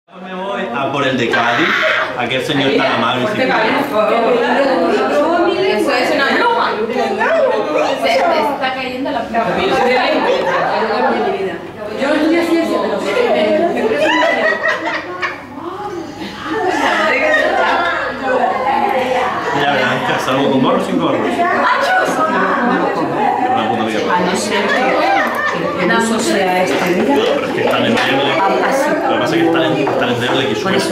Me voy a por el de Cádiz, aquel señor tan amable. Eso es una broma. Se está cayendo la plata. Yo no estoy así, pero me Mira, Blanca, ¿salgo con gorro o sin gorro? a no ser que el uso sea este día. Pero es que están en endeble. Lo que pasa es que están endeble que Por eso.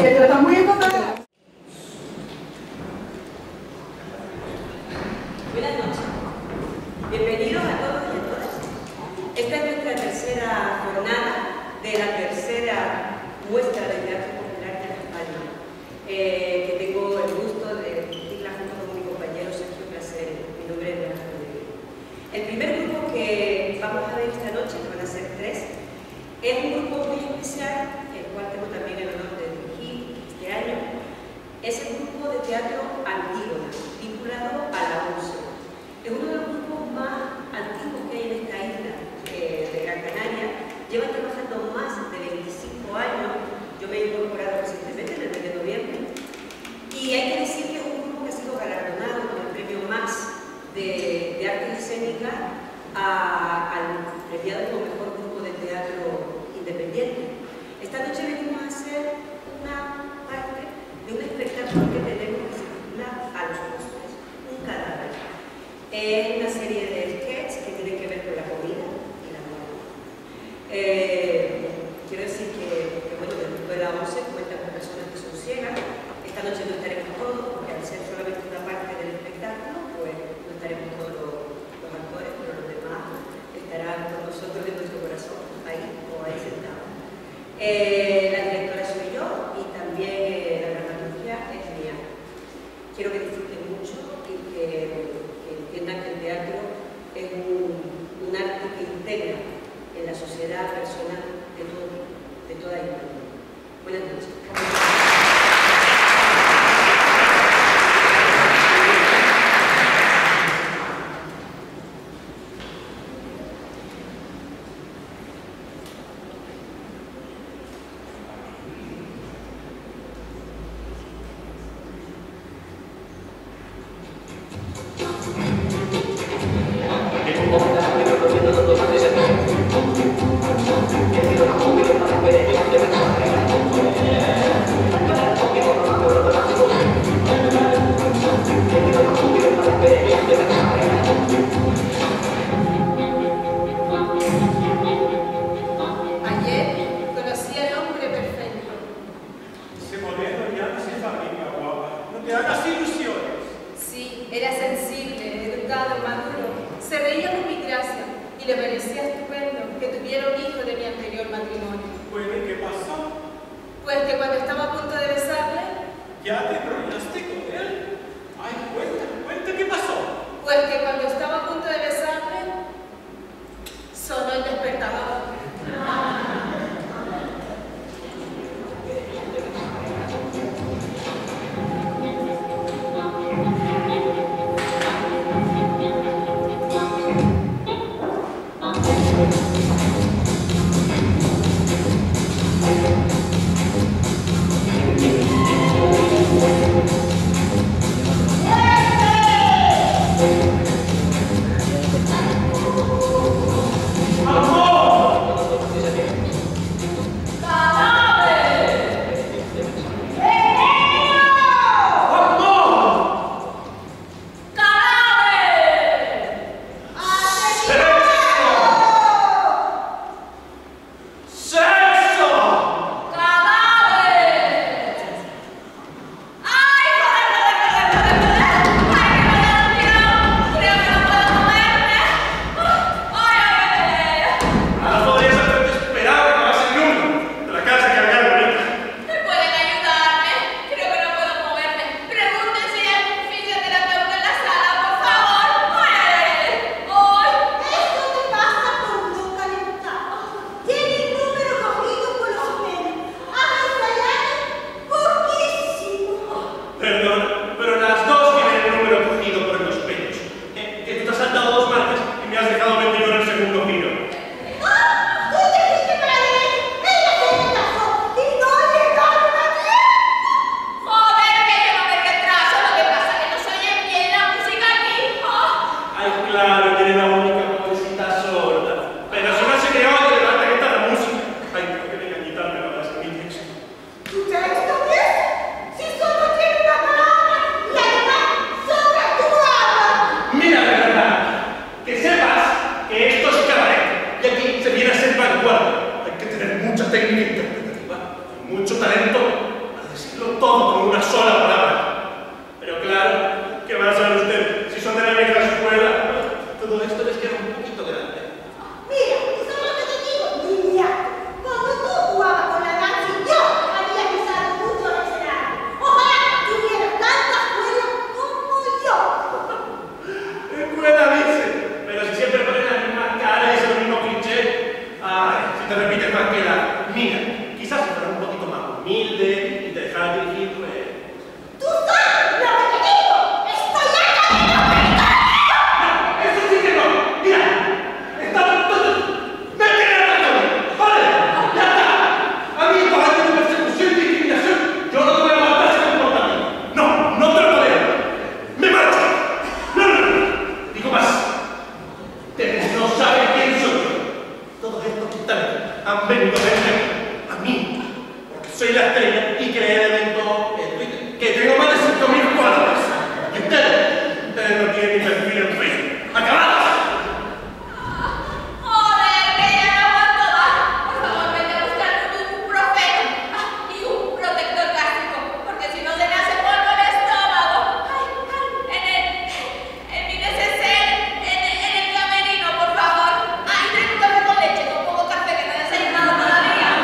Buenas noches. Bienvenidos a todos y a todas. Esta es nuestra tercera jornada de la tercera muestra de teatro popular de Las Palmas, que tengo el gusto de dirigirla junto con mi compañero Sergio Placer. Mi nombre es Blanca Rodríguez. El primer grupo que vamos a ver esta noche, que van a ser 3, es un grupo muy especial, el cual tengo también el honor de dirigir este año. Es el grupo de teatro Antígona, vinculado a la UNSO. Es uno de los grupos más antiguos que hay en esta isla de Gran Canaria. Lleva trabajando más de 25 años. Yo me he incorporado recientemente en el mes de noviembre. Y hay que decir que es un grupo que ha sido galardonado con el premio Max de Artes Escénicas al premiado como mejor grupo de teatro independiente. Esta noche venimos a hacer una parte de un espectáculo que tenemos que se titula A los postres, un cadáver. Es una serie de sketches que tienen que ver con la comida y la moda. Quiero decir que bueno, el grupo de la ONCE cuenta con personas que son ciegas. Esta noche no estaremos todos, porque al ser solamente una parte del espectáculo, pues no estaremos todos los actores, pero los demás estarán con nosotros en nuestro corazón, ahí o ahí sentados. La directora soy yo y también la dramaturgia es mía. Quiero que disfruten mucho y que entiendan que el teatro es un arte que integra en la sociedad personal de toda índole. Buenas noches. técnica interpretativa, mucho talento para decirlo todo con una sola palabra. Pero claro, ¿qué van a saber ustedes si son de la vieja escuela? Todo esto les queda un poquito grande. Mira, eso es lo que te digo, niña. Cuando tú jugabas con la Nancy, yo había pisado mucho el escenario. Ojalá tuvieras tanta escuela como yo. Escuela dice, pero si siempre ponen la misma cara y es el mismo cliché. Ay, si te repites más que la mía. Quizás si fueras un poquito más humilde y te dejaras dirigir, pues... ¡Tú sabes lo que te digo! ¡Estoy harta de no pensar! ¡No! ¡Eso sí que no! ¡Mira! ¡Estamos todos! ¡Me quedan atacando! ¡Vale! ¡Ya está! A mí estos años de persecución y discriminación, yo no te voy a aguantar ese comportamiento. ¡No! ¡No te lo tolero! ¡Me marcho! ¡No, no, no! Digo más. Ustedes no saben quién soy yo. Todos estos titanes han venido a verme a mí. Porque soy la estrella y creé el evento en Twitter. Que tengo más de 5.000 followers. Y ustedes no tienen ni perfil en Facebook. ¡Acabados! Joder, que ya no aguanto más. Por favor, vete a buscar un profeta y un protector gástrico, porque si no se me hace polvo el estómago. En mi neceser, en el camerino, por favor. Ay, trae un café con leche, con poco café que no he desayunado todavía.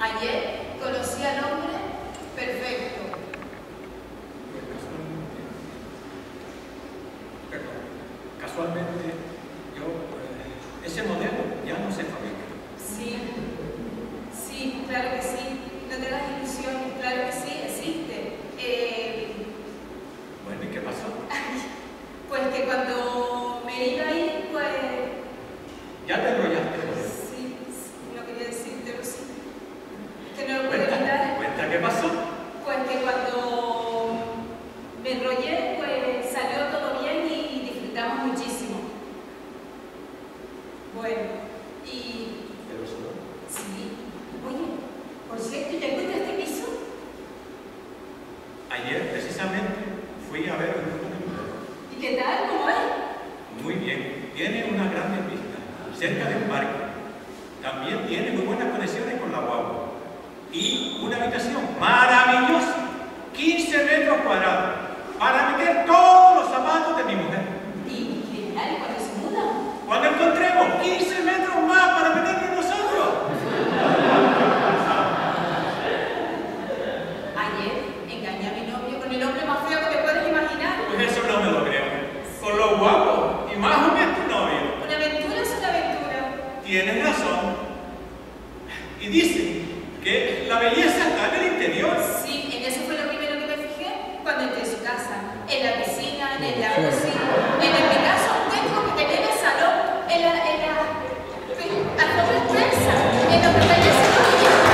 Ayer conocí al hombre perfecto. Casualmente, ese modelo ya no se fabrica. Sí, sí, claro que sí. No te hagas ilusiones, claro que sí, existe. Bueno, ¿y qué pasó? Pues que cuando me iba a ir, pues... ¿Ya te enrollaste? Sí, no quería decirte, pero sí. Que no lo puedo evitar. Cuenta, ¿qué pasó? Pues que cuando me enrollé, pues salió todo bien y disfrutamos muchísimo. Bueno, y... ¿Pero solo? Sí. Oye, por cierto, ¿ya encontraste piso? Ayer, precisamente, fui a ver un grupo de mujeres. ¿Y qué tal? ¿Cómo es? Muy bien, tiene una gran pista, cerca del parque. También tiene muy buenas conexiones con la guagua. Y una habitación maravillosa, 15 metros cuadrados, para meter todos los zapatos de mi mujer. ¿Y qué tal? ¿Y cuándo se mudan? Cuando encontremos 15 metros más para meternos nosotros. Ayer engañé a mi novio con el hombre más feo que te puedes imaginar. Pues eso no me lo creo. Con lo guapo y más honesto novio. Una aventura es una aventura. Tienes razón. Y dice que la belleza está en el interior. Sí, en eso fue lo primero que me fijé cuando entré en su casa. En la piscina, en el jacuzzi, en mi caso, tengo que tener el salón, en la alfombra expresa, en los detalles sencillos.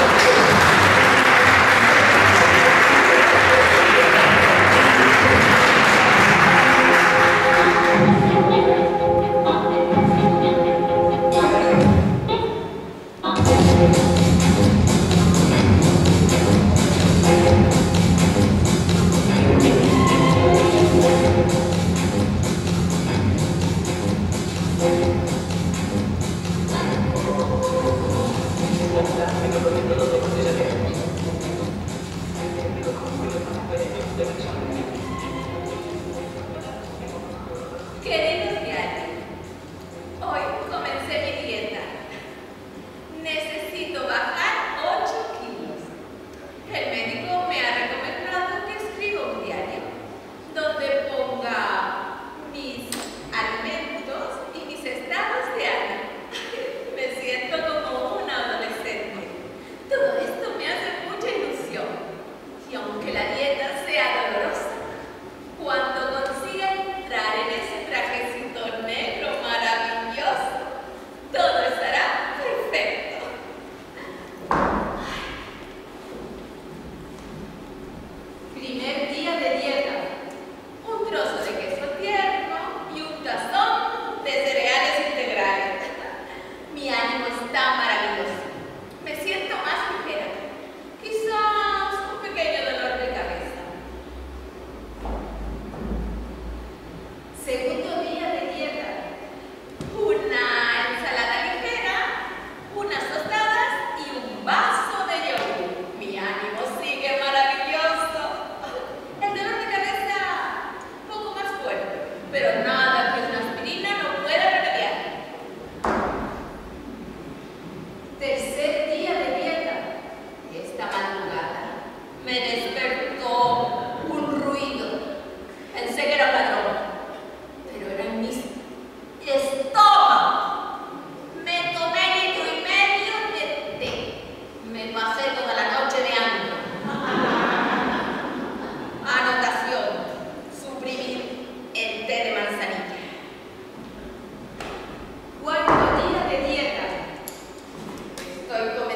Queridos diarios, hoy comencé mi dieta. Necesito bajar 8 kilos. El médico me ha recomendado que escriba un diario donde ponga mis alimentos y mis estados de ánimo. Me siento como una adolescente. Todo esto me hace mucha ilusión. Y aunque la dieta sea dolorosa, cuando consiga entrar en ese trajecito negro maravilloso, todo estará perfecto. Primer día de dieta. Un trozo de queso tierno y un tazón de cereales integrales. Mi ánimo está maravilloso. Me siento más ligera. Quizás un pequeño dolor de cabeza. Segundo día de dieta. Una ensalada ligera, unas tostadas y un vaso de yogur. Mi ánimo sigue maravilloso. El dolor de cabeza un poco más fuerte, pero nada que una aspirina no pueda remediar. Tercer día de dieta. Esta madrugada me despertó un ruido. Pensé que era un ladrón, pero era en mi estómago. Me tomé litro y medio de té. Me pasé toda la noche de hambre. Anotación: suprimir el té de manzanilla. Cuarto día de dieta. Estoy comenzando